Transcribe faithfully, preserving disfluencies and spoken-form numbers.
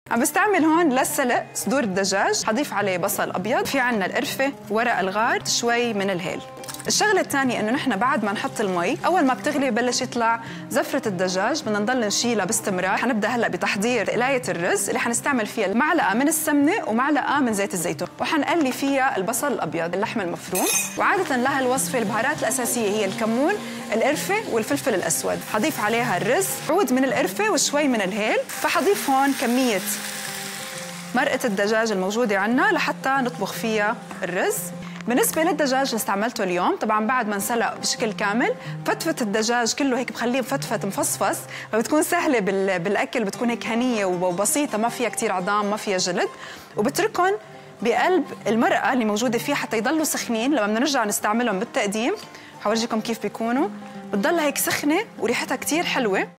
عم بستعمل هون للسلق صدور الدجاج، حضيف عليه بصل ابيض، في عنا القرفه، ورق الغار، شوي من الهيل. الشغله الثانيه انه نحن بعد ما نحط المي، اول ما بتغلي ببلش يطلع زفره الدجاج، بدنا نضل نشيلها باستمرار. حنبدا هلا بتحضير قلايه الرز اللي حنستعمل فيها معلقه من السمنه ومعلقه من زيت الزيتون، وحنقلي فيها البصل الابيض، اللحم المفروم. وعاده لها الوصفه البهارات الاساسيه هي الكمون، القرفه والفلفل الاسود. حضيف عليها الرز، عود من القرفه وشوي من الهيل. فحضيف هون كميه مرقه الدجاج الموجوده عنا لحتى نطبخ فيها الرز. بالنسبة للدجاج اللي استعملته اليوم، طبعاً بعد ما انسلق بشكل كامل، فتفت الدجاج كله هيك بخليه مفتفت مفصفص، فبتكون سهلة بالأكل، بتكون هيك هنية وبسيطة، ما فيها كتير عظام، ما فيها جلد. وبتركهم بقلب المرقة اللي موجودة فيها حتى يضلوا سخنين لما بدنا نرجع نستعملهم بالتقديم. حورجيكم كيف بيكونوا، بتضلها هيك سخنة وريحتها كتير حلوة.